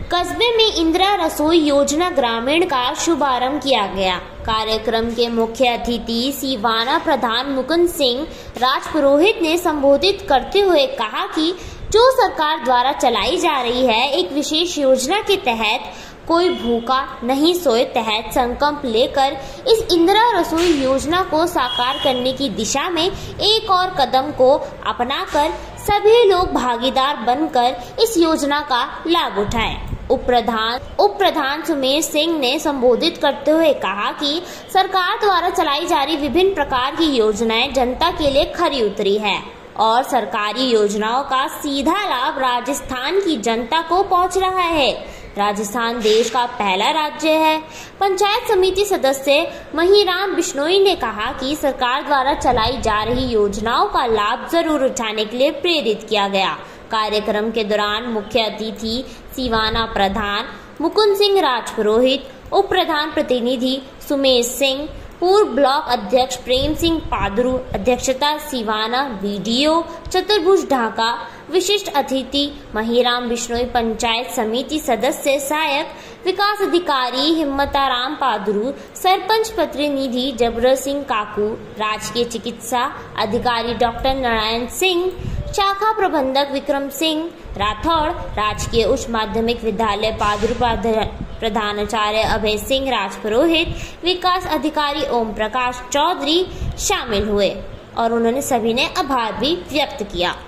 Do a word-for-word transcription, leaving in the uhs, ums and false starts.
कस्बे में इंदिरा रसोई योजना ग्रामीण का शुभारंभ किया गया। कार्यक्रम के मुख्य अतिथि सीवाना प्रधान मुकुंद सिंह राजपुरोहित ने संबोधित करते हुए कहा कि जो सरकार द्वारा चलाई जा रही है एक विशेष योजना के तहत कोई भूखा नहीं सोए तहत संकल्प लेकर इस इंदिरा रसोई योजना को साकार करने की दिशा में एक और कदम को अपनाकर सभी लोग भागीदार बनकर इस योजना का लाभ उठाएं। उप प्रधान उप प्रधान सुमेश सिंह ने संबोधित करते हुए कहा कि सरकार द्वारा चलाई जा रही विभिन्न प्रकार की योजनाएं जनता के लिए खरी उतरी है और सरकारी योजनाओं का सीधा लाभ राजस्थान की जनता को पहुंच रहा है। राजस्थान देश का पहला राज्य है। पंचायत समिति सदस्य महिराम बिश्नोई ने कहा कि सरकार द्वारा चलाई जा रही योजनाओं का लाभ जरूर उठाने के लिए प्रेरित किया गया। कार्यक्रम के दौरान मुख्य अतिथि सीवाना प्रधान मुकुंद सिंह राजपुरोहित, उप प्रधान प्रतिनिधि सुमेश सिंह, पूर्व ब्लॉक अध्यक्ष प्रेम सिंह पादरू, अध्यक्षता सीवाना वीडियो चतुर्भुज ढाका, विशिष्ट अतिथि महिराम बिश्नोई, पंचायत समिति सदस्य सहायक विकास अधिकारी हिम्मताराम पादरू, सरपंच प्रतिनिधि जबर सिंह काकू, राजकीय चिकित्सा अधिकारी डॉक्टर नारायण सिंह, शाखा प्रबंधक विक्रम सिंह राठौड़, राजकीय उच्च माध्यमिक विद्यालय पादरू प्रधानाचार्य अभय सिंह राजपुरोहित, विकास अधिकारी ओम प्रकाश चौधरी शामिल हुए और उन्होंने सभी ने आभार भी व्यक्त किया।